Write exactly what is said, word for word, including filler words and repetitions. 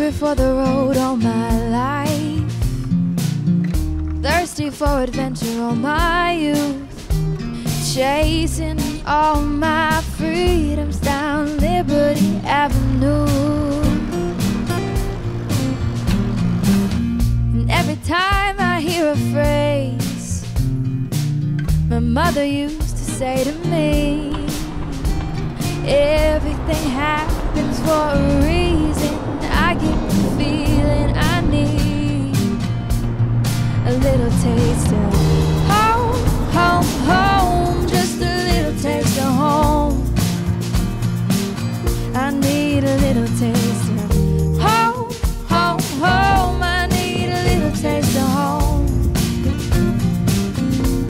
hungry for the road all my life, thirsty for adventure all my youth, chasing all my freedoms down Liberty Avenue. And every time I hear a phrase my mother used to say to me, everything happens for a reason, I get the feeling I need a little taste of